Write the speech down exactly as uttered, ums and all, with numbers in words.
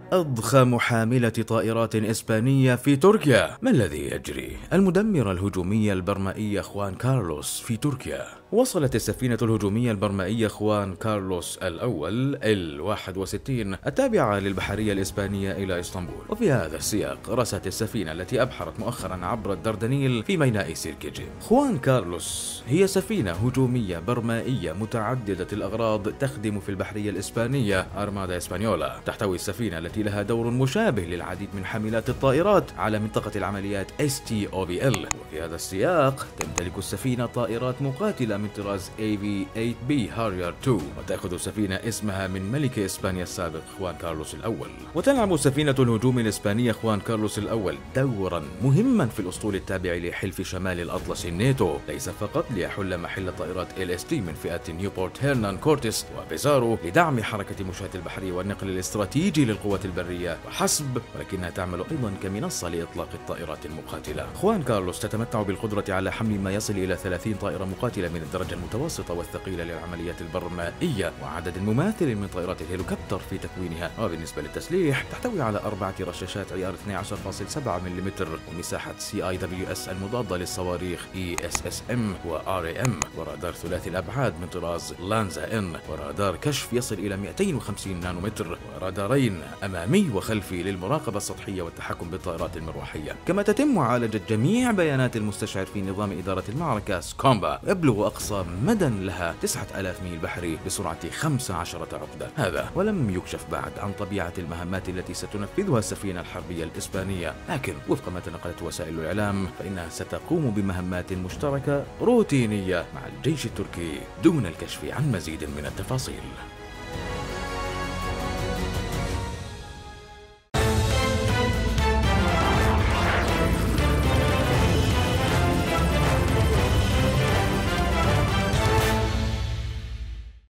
أضخم حاملة طائرات إسبانية في تركيا. ما الذي يجري؟ المدمرة الهجومية البرمائية خوان كارلوس في تركيا. وصلت السفينة الهجومية البرمائية خوان كارلوس الأول ال واحد وستين التابعة للبحرية الإسبانية إلى إسطنبول، وفي هذا السياق رست السفينة التي أبحرت مؤخرا عبر الدردنيل في ميناء سيركيجي. خوان كارلوس هي سفينة هجومية برمائية متعددة الأغراض تخدم في البحرية الإسبانية أرمادا إسبانيولا. تحتوي السفينة التي لها دور مشابه للعديد من حاملات الطائرات على منطقة العمليات إس تي أو في إل، وفي هذا السياق تمتلك السفينة طائرات مقاتلة من طراز إيه في ثمانية بي هارير اثنين، وتأخذ السفينة اسمها من ملك إسبانيا السابق خوان كارلوس الأول. وتلعب سفينة الهجوم الإسبانية خوان كارلوس الأول دورا مهما في الأسطول التابع لحلف شمال الأطلس الناتو، ليس فقط ليحل محل طائرات إل إس تي من فئة نيوبورت هيرنان كورتيس وبيزارو لدعم حركة مشاة البحرية والنقل الاستراتيجي للقوات البرية وحسب، ولكنها تعمل أيضا كمنصة لإطلاق الطائرات المقاتلة. خوان كارلوس تتمتع بالقدرة على حمل ما يصل إلى ثلاثين طائرة مقاتلة من الدرجة المتوسطة والثقيلة للعمليات البرمائية، وعدد مماثل من طائرات الهليكوبتر في تكوينها. وبالنسبة للتسليح تحتوي على أربعة رشاشات عيار اثني عشر فاصلة سبعة ملم ومساحة سي آي دبليو إس المضادة للصواريخ إي إس إس إم و آر إي إم، ورادار ثلاثي الأبعاد من طراز لانزا إن، ورادار كشف يصل إلى مئتين وخمسين نانومتر، ورادارين أمامي وخلفي للمراقبة السطحية والتحكم بالطائرات المروحية. كما تتم معالجة جميع بيانات المستشعر في نظام إدارة المعركة سكومبا، يبلغ أقصى مدى لها تسعة آلاف ميل بحري بسرعة خمسة عشر عقدة. هذا ولم يكشف بعد عن طبيعة المهمات التي ستنفذها السفينة الحربية الإسبانية، لكن وفق ما تنقلت وسائل الإعلام فإنها ستقوم بمهمات مشتركة روتينية مع الجيش التركي دون الكشف عن مزيد من التفاصيل.